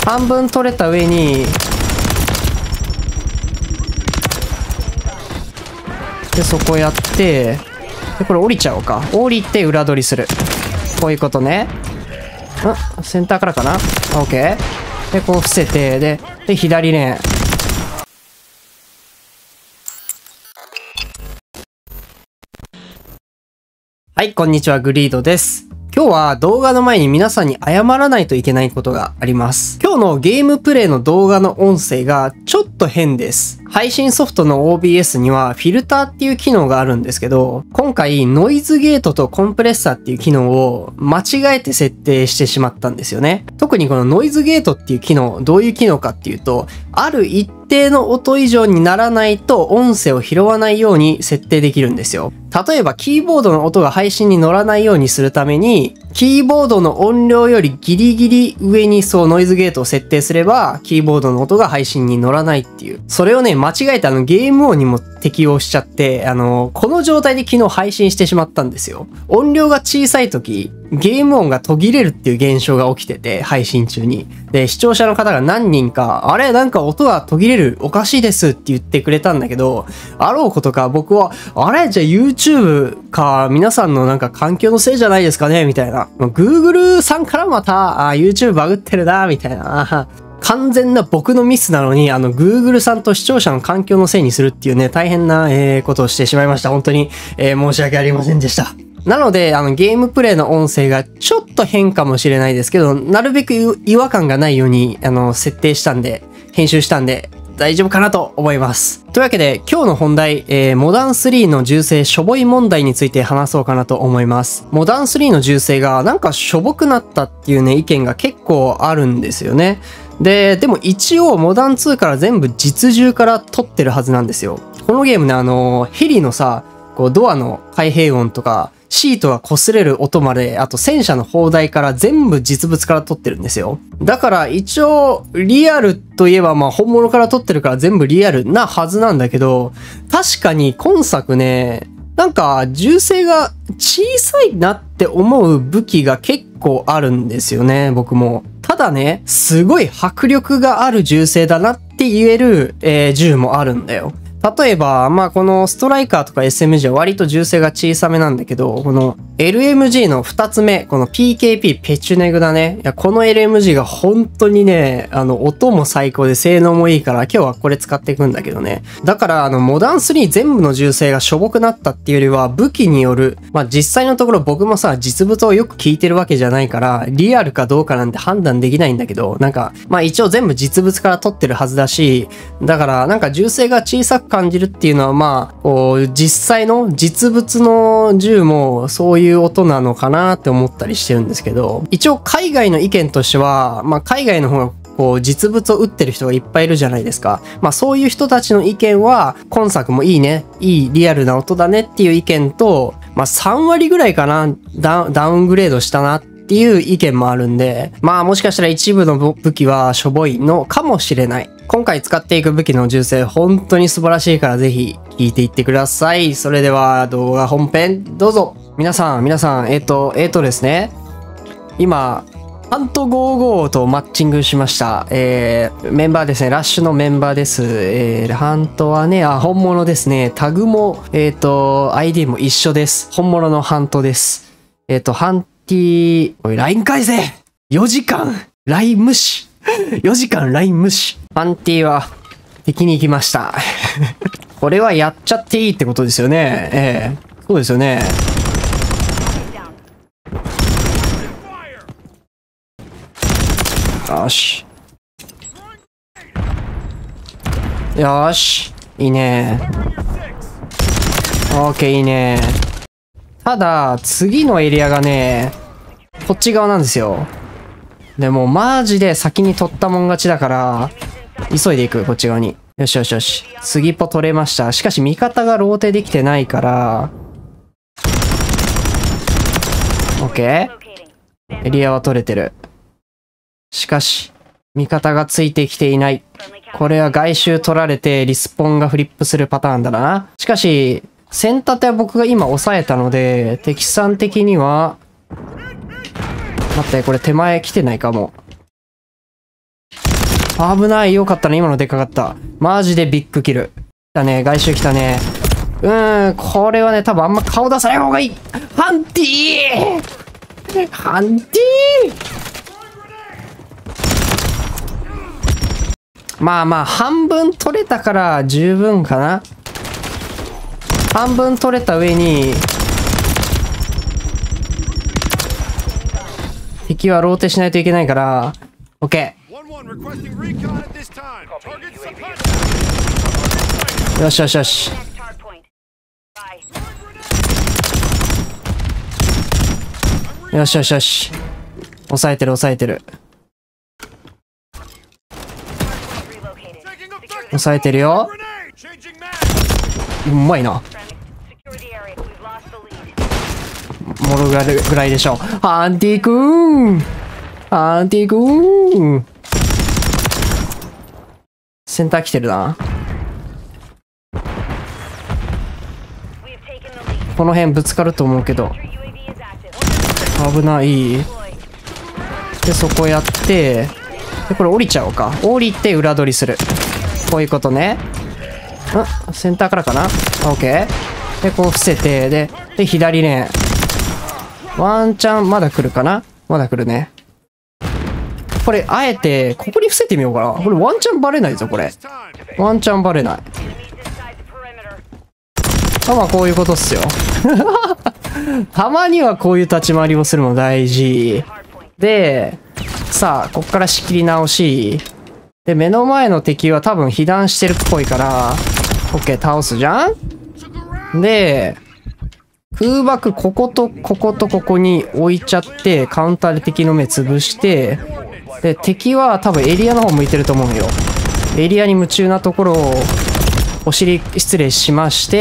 半分取れた上に、で、そこやって、で、これ降りちゃおうか。降りて裏取りする。こういうことね。センターからかな？ OK。で、こう伏せて、で、左レーン。はい、こんにちは、グリードです。今日は動画の前に皆さんに謝らないといけないことがあります。今日のゲームプレイの動画の音声がちょっと変です。配信ソフトの OBS にはフィルターっていう機能があるんですけど、今回ノイズゲートとコンプレッサーっていう機能を間違えて設定してしまったんですよね。特にこのノイズゲートっていう機能、どういう機能かっていうと、ある一定の音以上にならないと音声を拾わないように設定できるんですよ。例えばキーボードの音が配信に乗らないようにするために、キーボードの音量よりギリギリ上にノイズゲートを設定すれば、キーボードの音が配信に乗らないっていう。それをね、間違えてゲーム音にも適用しちゃって、この状態で昨日配信してしまったんですよ。音量が小さい時、ゲーム音が途切れるっていう現象が起きてて、配信中に。で、視聴者の方が何人か、あれなんか音が途切れる、おかしいですって言ってくれたんだけど、あろうことか僕は、あれじゃあ YouTube か、皆さんのなんか環境のせいじゃないですかねみたいな。Google さんからまた、YouTube バグってるな、みたいな。完全な僕のミスなのに、Google さんと視聴者の環境のせいにするっていうね、大変な、ことをしてしまいました。本当に、申し訳ありませんでした。なので、ゲームプレイの音声がちょっと変かもしれないですけど、なるべく違和感がないように、設定したんで、編集したんで、大丈夫かなと思います。というわけで、今日の本題、モダン3の銃声しょぼい問題について話そうかなと思います。モダン3の銃声がなんかしょぼくなったっていうね、意見が結構あるんですよね。でも一応モダン2から全部実銃から撮ってるはずなんですよ。このゲームね、ヘリのさ、こうドアの開閉音とか、シートが擦れる音まで、あと戦車の砲台から全部実物から撮ってるんですよ。だから一応リアルといえば本物から撮ってるから全部リアルなはずなんだけど、確かに今作ね、なんか銃声が小さいなって思う武器が結構あるんですよね、僕も。ただね、すごい迫力がある銃声だなって言える、銃もあるんだよ。例えば、このストライカーとか SMG は割と銃声が小さめなんだけど、この LMG の2つ目、この PKP ペチュネグだね。いや、この LMG が本当にね、音も最高で性能もいいから、今日はこれ使っていくんだけどね。だから、モダン3全部の銃声がしょぼくなったっていうよりは、武器による、実際のところ僕もさ、実物をよく聞いてるわけじゃないから、リアルかどうかなんて判断できないんだけど、一応全部実物から撮ってるはずだし、だから、銃声が小さく感じるっていうのは実際の実物の銃もそういう音なのかなって思ったりしてるんですけど、一応海外の意見としては、海外の方が実物を撃ってる人がいっぱいいるじゃないですか。そういう人たちの意見は、今作もいいね、いいリアルな音だねっていう意見と、3割ぐらいかな、ダウングレードしたなっていう意見もあるんで、もしかしたら一部の武器はしょぼいのかもしれない。今回使っていく武器の銃声本当に素晴らしいからぜひ聞いていってください。それでは動画本編どうぞ。皆さん、ですね。今、ハント55とマッチングしました。メンバーですね。ラッシュのメンバーです。ハントはね、本物ですね。タグも、ID も一緒です。本物のハントです。ハンティおい、LINE 返せ !4 時間 !LINE 無視4時間 LINE 無視。ハンティは敵に行きました。これはやっちゃっていいってことですよね。そうですよね。よし。よし。いいね。オーケーいいね。ただ、次のエリアがね、こっち側なんですよ。でもマジで先に取ったもん勝ちだから、急いでいく、こっち側に。よしよしよし。次ポ取れました。しかし味方がローテできてないから、OK？ エリアは取れてる。しかし、味方がついてきていない。これは外周取られてリスポンがフリップするパターンだな。しかし、線立ては僕が今抑えたので、敵さん的には、待って、これ手前来てないかも。 危ない。よかったね。今のでかかった。マジでビッグキル。来たね。外周来たね。これはね、多分あんま顔出さない方がいい。ハンティーハンティーまあまあ、半分取れたから十分かな。半分取れた上に、敵はローテしないといけないから、OK。よしよしよし。よしよしよし。抑えてる抑えてる。抑えてるよ。うまいな。モロぐらいでしょ。アンティーくんアンティーくんセンター来てるな。この辺ぶつかると思うけど。危ない。で、そこやって、で、これ降りちゃおうか。降りて裏取りする。こういうことね。センターからかな？ OK。で、こう伏せて、で、左レーン。ワンチャン、まだ来るかな？まだ来るね。これ、あえて、ここに伏せてみようかな。これワンチャンバレないぞ、これ。ワンチャンバレない。まあ、こういうことっすよ。たまにはこういう立ち回りをするの大事。で、さあ、こっから仕切り直し。で、目の前の敵は多分被弾してるっぽいから、OK、倒すじゃん？で、空爆こことこことここに置いちゃって、カウンターで敵の目潰して、で、敵は多分エリアの方向いてると思うよ。エリアに夢中なところを、お尻失礼しまして、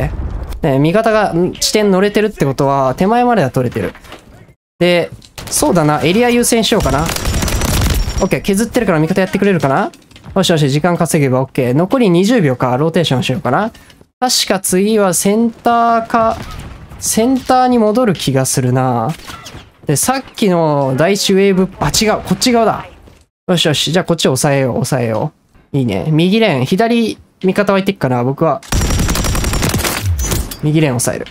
ね、味方が地点乗れてるってことは、手前までは取れてる。で、そうだな、エリア優先しようかな。OK、削ってるから味方やってくれるかな？よしよし、時間稼げば OK。残り20秒か、ローテーションしようかな。確か次はセンターか、センターに戻る気がするな。で、さっきの第一ウェーブ、あ、違う、こっち側だ。よしよし、じゃあこっちを抑えよう、抑えよう。いいね。右レーン、左、味方は行ってっから、僕は、右レーン抑える。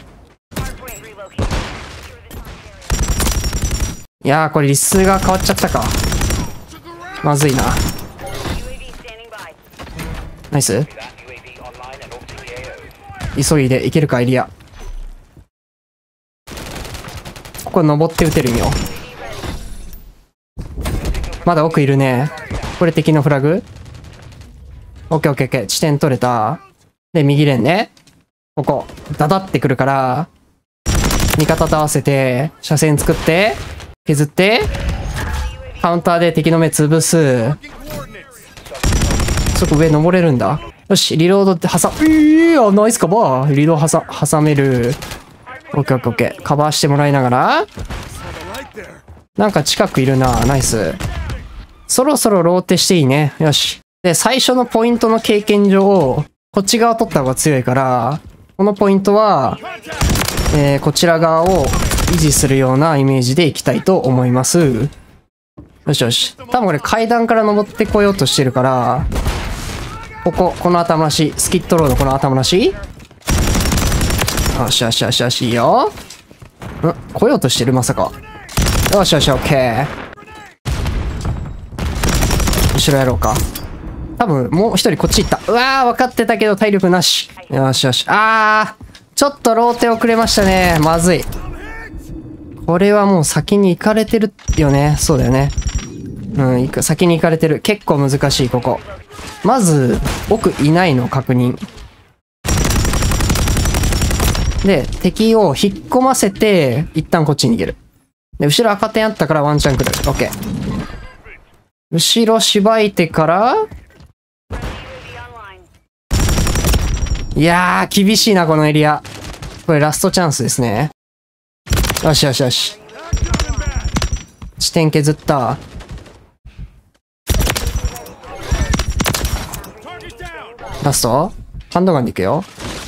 いやー、これリスが変わっちゃったか。まずいな。ナイス。急いでいけるか、エリア。ここ登って撃てるんよ。まだ奥いるね。これ敵のフラグ？オッケーオッケーオッケー。地点取れた。で、右レーンね。ここ、ダダってくるから、味方と合わせて、車線作って、削って、カウンターで敵の目潰す。そこ上登れるんだ。よし、リロードってナイスカバー。リロード挟める。オッケーオッケーオッケー。カバーしてもらいながら。なんか近くいるな。ナイス。そろそろローテしていいね。よし。で、最初のポイントの経験上、こっち側取った方が強いから、このポイントは、こちら側を維持するようなイメージでいきたいと思います。よしよし。多分これ階段から登ってこようとしてるから、この頭なし、スキットロードこの頭なし？よしよしよしよし、いいよ。来ようとしてるまさか。よしよし、オッケー。後ろやろうか。多分、もう一人こっち行った。うわー、分かってたけど体力なし。よしよし。ちょっとローテ遅れましたね。まずい。これはもう先に行かれてるよね。そうだよね。先に行かれてる。結構難しい、ここ。まず、奥いないの確認。で、敵を引っ込ませて、一旦こっちに逃げる。で、後ろ赤点あったからワンチャン来る。オッケー。後ろしばいてから、いやー、厳しいな、このエリア。これラストチャンスですね。よしよしよし。地点削った。ラストハンドガンでいくよ。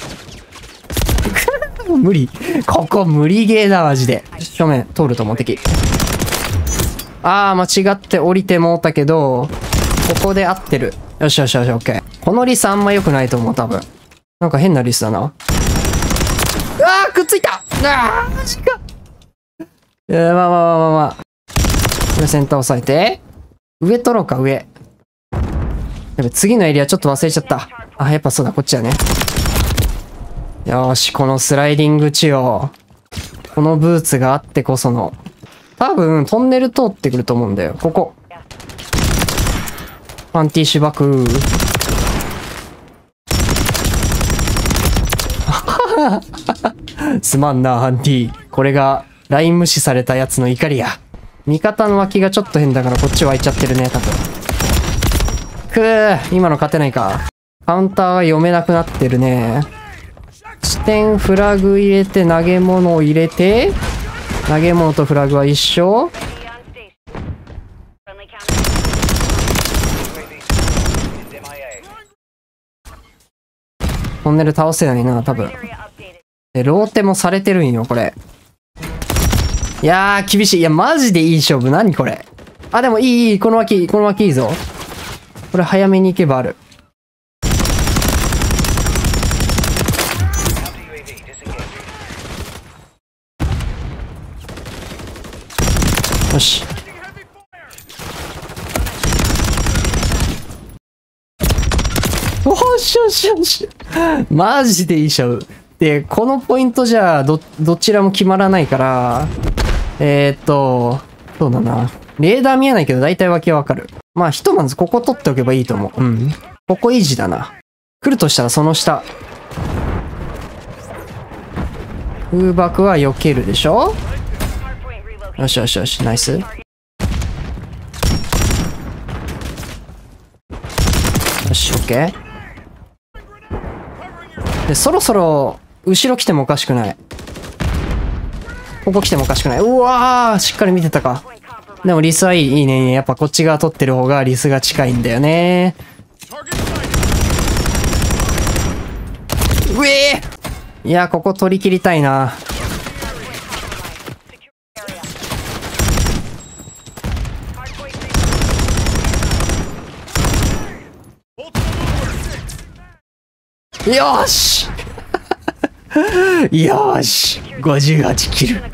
無理。ここ無理ゲーだ、マジで。正面通ると思う、敵。間違って降りてもうたけど、 こで合ってる。よしよしよし、オッケー。このリスあんま良くないと思う、多分。なんか変なリスだな。うわー、くっついた。あー、マジか。まあ。これセンター押さえて。上取ろうか、上。やべ、次のエリアちょっと忘れちゃった。あ、やっぱそうだ、こっちだね。よーし、このスライディング地を。このブーツがあってこその。多分、トンネル通ってくると思うんだよ。ここ。パンティーシュバク。すまんな、ハンティ。これが、ライン無視されたやつの怒りや。味方の脇がちょっと変だからこっち湧いちゃってるね、多分。くー、今の勝てないか。カウンターが読めなくなってるね。視点フラグ入れて投げ物を入れて、投げ物とフラグは一緒。トンネル倒せないな、多分。で、ローテもされてるんよ、これ。いやー、厳しい。いや、マジでいい勝負。何これ。あ、でもいい、この脇いいぞ。これ早めに行けばある。よし。おしよしよし。マジでいい勝負。で、このポイントじゃどちらも決まらないから、そうだな。レーダー見えないけど大体脇はわかる。まあ、ひとまずここ取っておけばいいと思う。うん。ここイージーだな。来るとしたらその下。空爆は避けるでしょ？よしよしよし、ナイス。よし、オッケー。で、そろそろ、後ろ来てもおかしくない。ここ来てもおかしくない。うわー、しっかり見てたか。でもリスはいいね。やっぱこっち側取ってる方がリスが近いんだよね。うえー！いや、ここ取り切りたいな。よーしよーし !58 キル。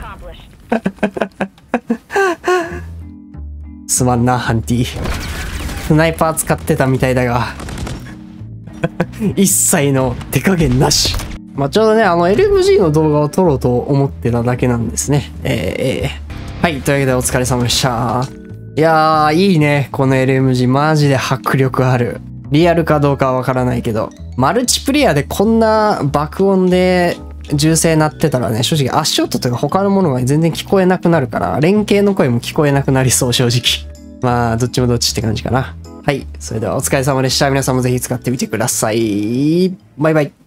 すまんな、ハンティ。スナイパー使ってたみたいだが。一切の手加減なし。まあ、ちょうどね、LMG の動画を撮ろうと思ってただけなんですね。はい、というわけでお疲れ様でした。いやー、いいね。この LMG、マジで迫力ある。リアルかどうかはわからないけど、マルチプレイヤーでこんな爆音で銃声鳴ってたらね、正直足音とか他のものが全然聞こえなくなるから、連携の声も聞こえなくなりそう、正直。まあ、どっちもどっちって感じかな。はい。それではお疲れ様でした。皆さんもぜひ使ってみてください。バイバイ。